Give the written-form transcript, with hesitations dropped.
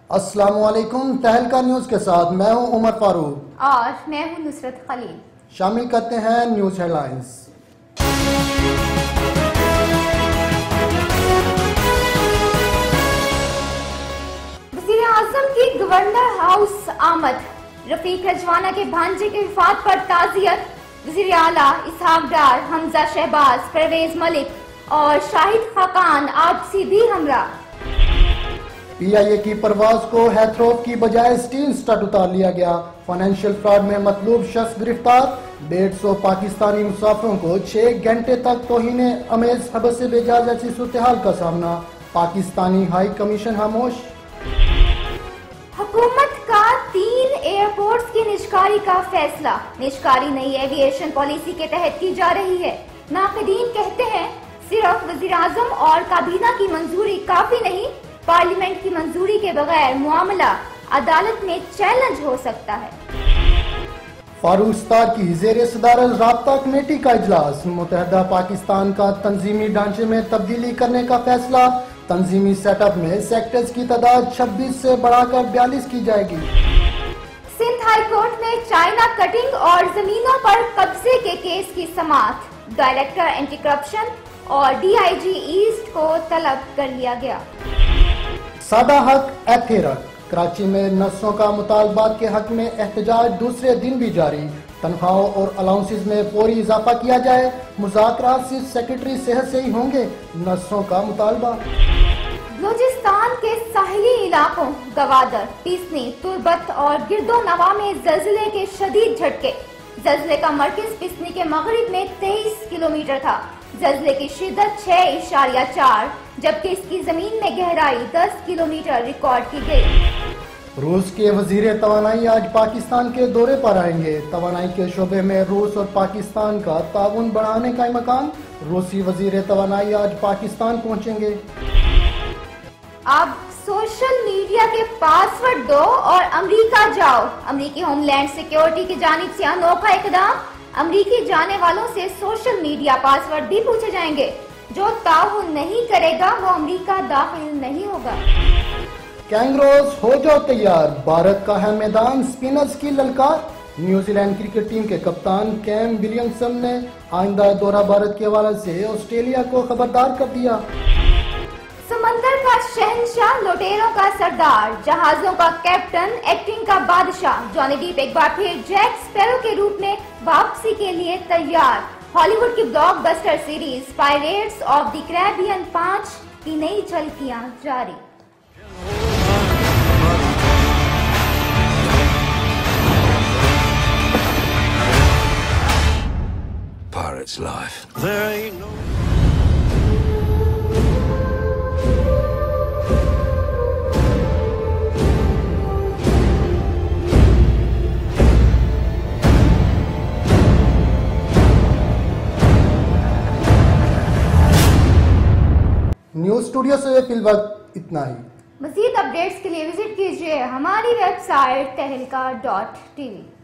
अस्सलामुअलैकुम। तहलका न्यूज के साथ मैं हूं उमर फारूक और मैं हूं नुसरत खलील। शामिल करते हैं न्यूज हेडलाइंस। वज़ीर आज़म की गवर्नर हाउस आमद, रफीक रजवाना के भांजे के वफात पर ताज़ियत, वज़ीर आला इसहाक डार, हमजा शहबाज, परवेज मलिक और शाहिद खाकान आपसी भी हमरा। PIA की परवाज को हैथ्रो की बजाय स्टील स्टड उतार लिया गया। फाइनेंशियल फ्रॉड में मतलूब शख्स गिरफ्तार। 150 पाकिस्तानी मुसाफिरों को 6 घंटे तक तौहीने अमेज हबस से भेजा जैसी सूरत-ए-हाल का सामना। पाकिस्तानी हाई कमीशन खामोश। हुकूमत का 3 एयरपोर्ट्स की निजकारी का फैसला। निजकारी नई एविएशन पॉलिसी के तहत की जा रही है। नाक़दीन कहते हैं सिर्फ वज़ीर आज़म और काबीना की मंजूरी काफी नहीं, पार्लियामेंट की मंजूरी के बगैर मामला अदालत में चैलेंज हो सकता है। फारूक स्टार की ज़ेरे सदारत राब्ता कमेटी का इजलास। मुत्तहदा पाकिस्तान का तंजीमी ढांचे में तब्दीली करने का फैसला। तंजीमी सेटअप में सेक्टर्स की तादाद 26 से बढ़ाकर 42 की जाएगी। सिंध हाई कोर्ट में चाइना कटिंग और जमीनों पर कब्जे के केस की समाअत। डायरेक्टर एंटी करप्शन और DIG ईस्ट को तलब कर लिया गया। सादा हक एथेरक। कराची में नर्सों का मुतालबात के हक में एहतजाज दूसरे दिन भी जारी। तनख्वाहों और अलाउंसेस में फौरी इजाफा किया जाए। मुज़ाकरात सिर्फ सेक्रेटरी सेहत से ही होंगे, नर्सों का मुतालबा। बलूचिस्तान के साहिली इलाकों गवादर, पीसनी, तुर्बत और गिरदोनवा में जल्जले के शदीद झटके। जल्जले का मरकज पीसनी के मगरिब में 23 किलोमीटर था। जल्जले की शिद्दत 6.4, जबकि इसकी जमीन में गहराई 10 किलोमीटर रिकॉर्ड की गई। रूस के वजीर तवानाई आज पाकिस्तान के दौरे पर आएंगे। तवानाई के शोबे में रूस और पाकिस्तान का ताउन बढ़ाने का इम्कान। रूसी वजीर तवानाई आज पाकिस्तान पहुंचेंगे। अब सोशल मीडिया के पासवर्ड दो और अमेरिका जाओ। अमेरिकी होमलैंड सिक्योरिटी की जानिब से अनोखा इकदाम। अमेरिकी जाने वालों से सोशल मीडिया पासवर्ड भी पूछे जाएंगे। जो ताउन नहीं करेगा वो अमेरिका दाखिल नहीं होगा। कैंगरोज हो जाओ तैयार, भारत का है मैदान, स्पिनर्स की ललकार। न्यूजीलैंड क्रिकेट टीम के कप्तान कैम विलियमसन ने आइंदा दौरा भारत के हवाले से ऑस्ट्रेलिया को खबरदार कर दिया। समंदर का शहंशाह, लुटेरों का सरदार, जहाजों का कैप्टन, एक्टिंग का बादशाह जॉनी डीप एक बार फिर जैक स्पैरो के रूप में वापसी के लिए तैयार। हॉलीवुड की blockbuster series pirates of the Caribbean 5 की नई झलकियां जारी। Pirate's life. There ain't no news studio से फिलवक्त इतना ही। मज़ीद अपडेट्स के लिए विजिट कीजिए हमारी वेबसाइट तहलका.tv।